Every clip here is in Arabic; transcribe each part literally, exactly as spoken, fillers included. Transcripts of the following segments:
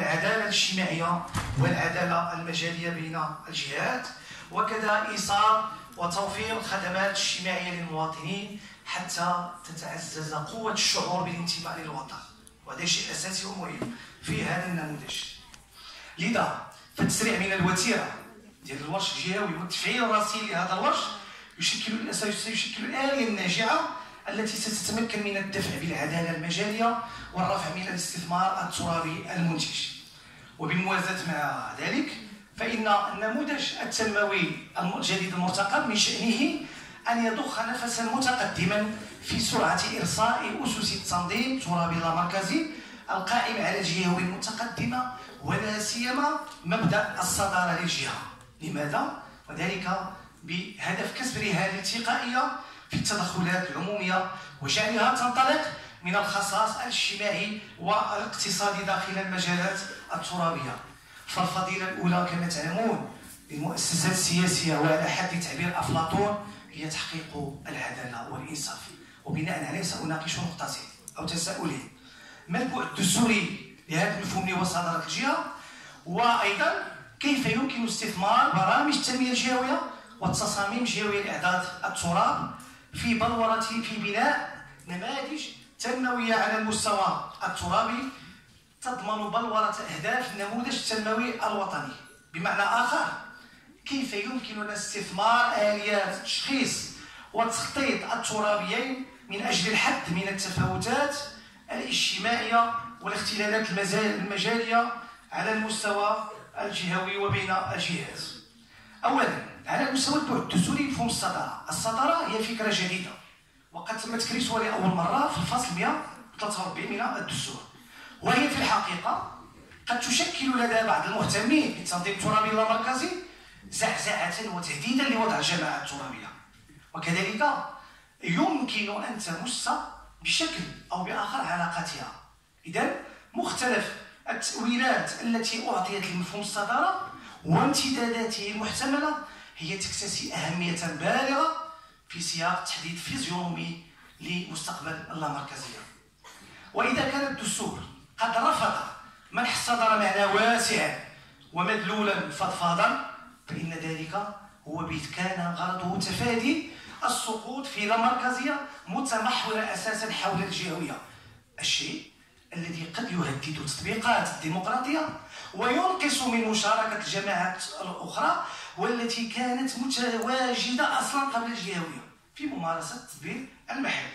العدالة الاجتماعية والعدالة المجالية بين الجهات، وكذا إيصال وتوفير الخدمات الاجتماعية للمواطنين حتى تتعزز قوة الشعور بالانتماء للوطن، وهذا شيء أساسي ومهم في هذا النموذج. لذا فالتسريع من الوتيرة ديال الورش الجهوي والتفعيل الرصين لهذا الورش يشكل سيشكل الآلية الناجعة التي ستتمكن من الدفع بالعدالة المجالية والرفع من الاستثمار الترابي المنتج. وبالموازاة مع ذلك فإن النموذج التنموي الجديد المرتقب من شأنه أن يضخ نفسا متقدما في سرعة إرساء أسس التنظيم الترابي اللامركزي القائم على الجهوية المتقدمة، ولا سيما مبدأ الصدارة للجهة. لماذا؟ وذلك بهدف كسبها الالتقائية في التدخلات العمومية وجعلها تنطلق من الخصائص الاجتماعي والاقتصادي داخل المجالات الترابية. فالفضيلة الأولى كما تعلمون للمؤسسات السياسية وعلى حد تعبير أفلاطون هي تحقيق العدالة والإنصاف. وبناء عليه سأناقش نقطتين أو تساؤلين: ما البعد الدستوري لهذا المفهوم اللي هو صدارة الجهة؟ وأيضا كيف يمكن استثمار برامج التنمية الجهوية والتصاميم الجهوية لإعداد التراب في بلورة في بناء نماذج تنموية على المستوى الترابي تضمن بلورة أهداف النموذج التنموي الوطني. بمعنى آخر، كيف يمكننا استثمار آليات تشخيص والتخطيط الترابيين من أجل الحد من التفاوتات الاجتماعية والاختلالات المجالية على المستوى الجهوي وبين الجهات. أولا، على المستوى البعد الدستوري مفهوم الصدارة. الصدارة هي فكرة جديدة وقد تم تكريسها لأول مرة في الفصل مئة وثلاثة وأربعين من الدستور، وهي في الحقيقة قد تشكل لدى بعض المهتمين بالتنظيم الترابي اللامركزي زعزعة وتهديدا لوضع الجماعات الترابية، وكذلك يمكن أن تمس بشكل أو بآخر علاقاتها. إذن مختلف التأويلات التي أعطيت لمفهوم الصدارة وامتداداته المحتملة هي تكتسي أهمية بالغة في سياق تحديد فيزيونومي لمستقبل اللامركزية. وإذا كان الدستور قد رفض منح الصدارة معنى واسعا ومدلولا فضفاضا، فإن ذلك هو بيت كان غرضه تفادي السقوط في اللامركزية متمحورة أساسا حول الجهوية، الشيء الذي قد يهدد تطبيقات الديمقراطية وينقص من مشاركة الجماعات الأخرى والتي كانت متواجدة أصلا قبل الجهوية في ممارسة التدبير المحلي.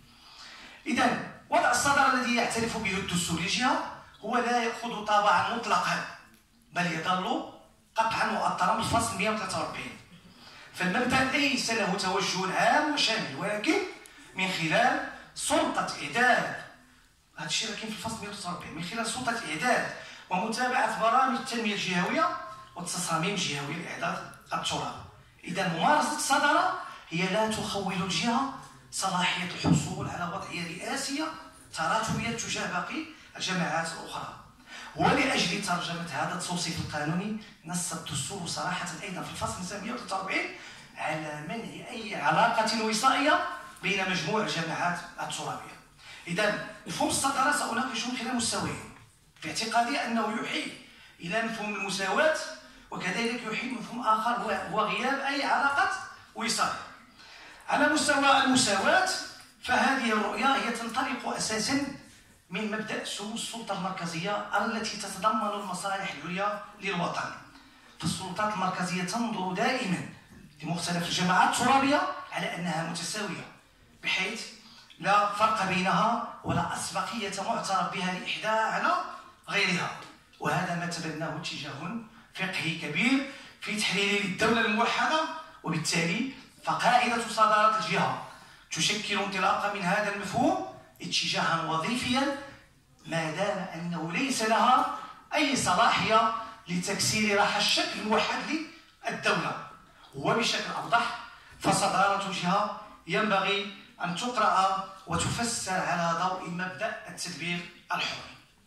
إذن وضع الصدارة الذي يعترف به الدستور للجهة هو لا يأخذ طابعا مطلقا، بل يظل قطعا مؤطرا بالفصل مئة وثلاثة وأربعين. فالمبدأ ليس له توجه عام وشامل، ولكن من خلال سلطة إعداد، هذا الشيء كاين في الفصل مئة وثلاثة وأربعين، من خلال سلطة إعداد ومتابعة برامج التنمية الجهوية والتصاميم الجهوية لإعداد التراب. إذا ممارسة الصدارة هي لا تخول الجهة صلاحية الحصول على وضعية رئاسية تراتبية تجاه باقي الجماعات الأخرى. ولأجل ترجمة هذا التوصيف القانوني نص الدستور صراحة أيضا في الفصل مئة وثلاثة وأربعين على منع أي علاقة وصائية بين مجموع الجماعات الترابية. إذا مفهوم الصدارة سأناقشه من خلال مستويين. في اعتقادي أنه يحيل إلى مفهوم المساواة، وكذلك يحيل مفهوم آخر هو غياب أي علاقة وصائية. على مستوى المساواة فهذه الرؤية هي تنطلق أساسا من مبدأ سمو السلطة المركزية التي تتضمن المصالح العليا للوطن. فالسلطات المركزية تنظر دائما لمختلف الجماعات الترابية على أنها متساوية، بحيث لا فرق بينها ولا أسبقية معترف بها لإحدى على غيرها. وهذا ما تبناه اتجاه فقهي كبير في تحليل الدولة الموحدة، وبالتالي فقاعدة صدارة الجهة تشكل انطلاقا من هذا المفهوم اتجاها وظيفيا، ما دام أنه ليس لها أي صلاحية لتكسير راحة الشكل الموحد للدولة. وبشكل أوضح فصدارة الجهة ينبغي أن تقرأ وتفسر على ضوء مبدأ التدبير الحر.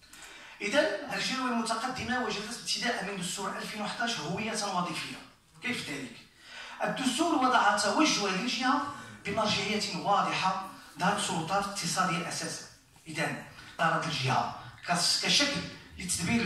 إذن الجهوية المتقدمة وجدت ابتداء من دستور ألفين وأحد عشر هوية وظيفية. كيف ذلك؟ الدستور وضع توجه للجهة بمرجعية واضحة ذات سلطات اقتصادية أساسا. إذن صدارة الجهة كشكل للتدبير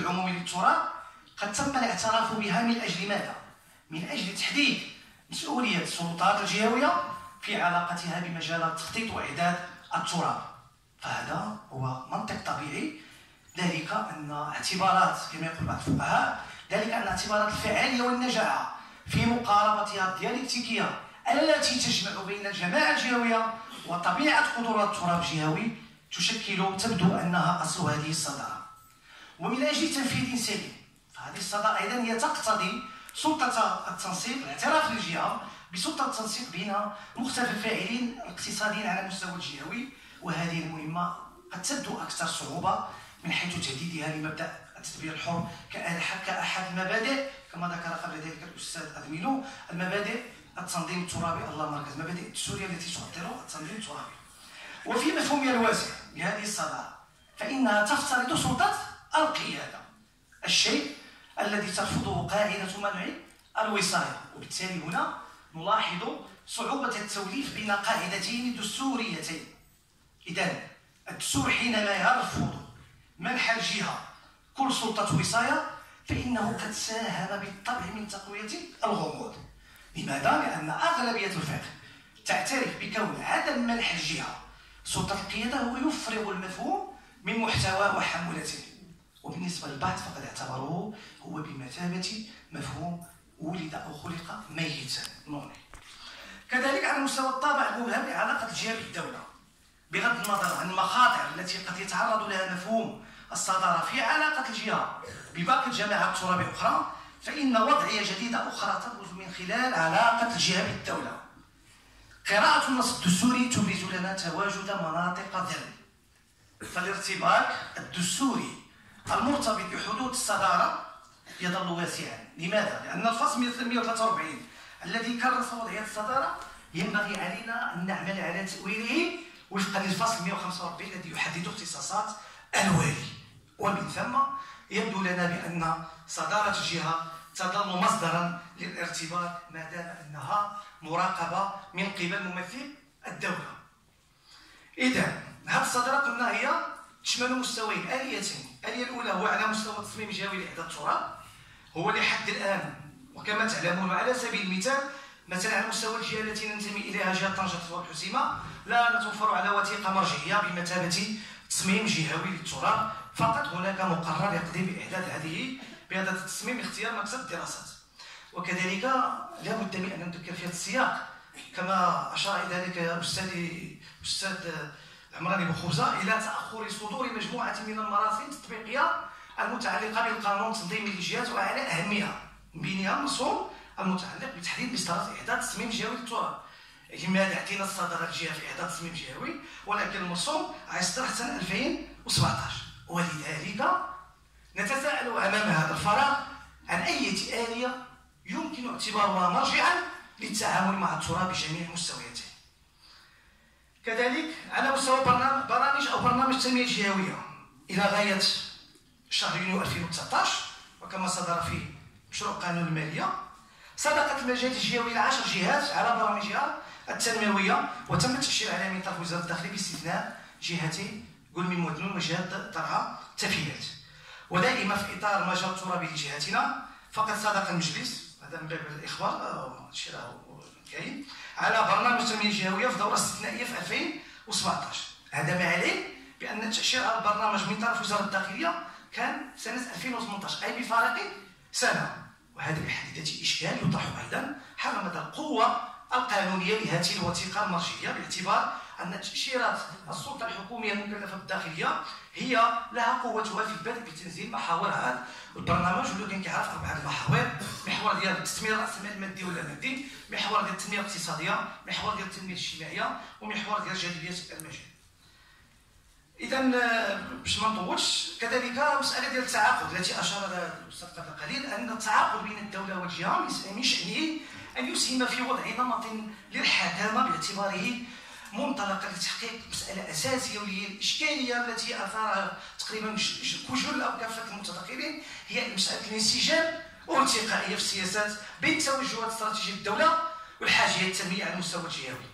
العمومي للتراث قد تم الاعتراف بها من أجل ماذا؟ من أجل تحديد مسؤولية السلطات الجهوية في علاقتها بمجال التخطيط وإعداد التراث. فهذا هو منطق طبيعي، ذلك أن اعتبارات كما يقول بعض الفقهاء ذلك أن اعتبارات الفعالية والنجاعة في مقاربتها الديالكتيكية التي تجمع بين الجماعة الجهوية وطبيعة قدرات التراث الجهوي تشكل تبدو أنها أصل هذه الصدارة. ومن أجل تنفيذ سليم فهذه الصدارة أيضا هي تقتضي سلطة التنسيق، الاعتراف للجهة بسلطة التنسيق بين مختلف الفاعلين الاقتصاديين على المستوى الجهوي، وهذه المهمة قد تبدو أكثر صعوبة من حيث تهديدها لمبدأ التدبير الحر كأحد المبادئ كما ذكر قبل ذلك الأستاذ أدمينو، المبادئ التنظيم الترابي الله مركز، المبادئ الدستورية التي تؤطر التنظيم الترابي. وفي مفهومها الواسع لهذه الصدارة فإنها تفترض سلطة القيادة، الشيء الذي ترفضه قاعدة منع الوصاية. وبالتالي هنا نلاحظ صعوبة التوليف بين قاعدتين دستوريتين. إذن الدستور حينما يرفض منح الجهة كل سلطة وصاية فإنه قد ساهم بالطبع من تقوية الغموض. لماذا؟ لأن أغلبية الفقه تعترف بكون عدم منح الجهة سلطة القيادة هو يفرغ المفهوم من محتوى وحمولته، وبالنسبة للبعض فقد اعتبروه هو بمثابة مفهوم ولد أو خلق ميتا نوني. كذلك على مستوى الطابع المبهم لعلاقة الجهة بالدولة، بغض النظر عن المخاطر التي قد يتعرض لها مفهوم الصدارة في علاقة الجهة بباقي الجماعات الترابية الأخرى، فإن وضعية جديدة أخرى تبرز من خلال علاقة الجهة بالدولة. قراءة النص الدستوري تبرز لنا تواجد مناطق ذل، فالارتباط الدستوري المرتبط بحدود الصدارة يظل واسعا. لماذا؟ لأن الفصل مئة وثلاثة وأربعين الذي كرس وضعية الصدارة ينبغي علينا أن نعمل على تأويله وفقا للفصل مئة وخمسة وأربعين الذي يحدد اختصاصات الوالي. ومن ثم يبدو لنا بأن صدارة الجهة تظل مصدرا للارتباط ما دام أنها مراقبة من قبل ممثل الدولة. إذا هذه الصدارة قلنا هي تشمل مستويين آليتين. الآلية الأولى هو على مستوى التصميم الجهوي لإعداد التراث، هو لحد الآن وكما تعلمون على سبيل المثال مثلا على مستوى الجهة التي ننتمي إليها جهة طنجة والحسيمة لا نتوفر على وثيقة مرجعية بمثابة تصميم جهوي للتراث، فقط هناك مقرر يقضي بإعداد هذه بهذا التصميم اختيار مكتب الدراسات. وكذلك لا بد من أن نذكر في هذا السياق كما أشار إلى ذلك أستاذي أستاذ عمران بوخوزة إلى تأخر صدور مجموعة من المراسم التطبيقية المتعلقة بالقانون التنظيمي للجهات وعلى أهمها، من بينها المرسوم المتعلق بتحديد مسطرة إعداد تصميم جهوي للتراث. لماذا اعتنت الصدارة الجهة في إعداد تصميم جهوي ولكن المرسوم غيصدر سنة ألفين وسبعطاش؟ ولذلك نتساءل أمام هذا الفراغ عن أي آلية يمكن اعتبارها مرجعا للتعامل مع التراث بجميع مستوياته. كذلك على مستوى برامج أو برنامج التنمية الجهوية إلى غاية شهر يونيو ألفين وتسعطاش وكما صدر في مشروع قانون المالية سبقت المجال الجهوي لعشر جهات على برامجها التنموية وتم التأشير عليها من طرف وزارة الداخلية باستثناء جهتين قلمي مودنون وجهة طرها تفيلات. ودائما في إطار المجال الترابي لجهتنا فقد صدق المجلس هذا من باب الإخبار الشيء كاين على برنامج التنمية الجهوية في دورة استثنائية في ألفين وسبعطاش. هذا ما عليه بأن تأشير على البرنامج من طرف وزارة الداخلية كان سنة ألفين وثمنطاش أي بفارق سنة، وهذا بحد ذاته إشكال يطرح أيضا حول مدى القوة القانونية لهذه الوثيقة المرجعية باعتبار أن تأشيرات السلطة الحكومية المكلفة بالداخلية هي لها قوتها في البدء بتنزيل محاور هذا البرنامج، واللي كان كيعرف أربعة المحاور: محور ديال التثمير رأس المال المادي ولا مادي، محور ديال التنمية الاقتصادية، محور ديال التنمية الاجتماعية، ومحور ديال جاذبية المجال. إذا باش ما نطولش، كذلك مسألة ديال التعاقد التي أشار لها الأستاذ قبل قليل أن التعاقد بين الدولة والجهة من شأنه أن يسهم في وضع نمط للحكامة باعتباره منطلقا لتحقيق مسألة أساسية وهي الإشكالية التي أثارها تقريبا كجل أو كافة المتدخلين، هي مسألة الانسجام والارتقائية في السياسات بين توجهات استراتيجية الدولة والحاجية التنمية على المستوى الجهوي.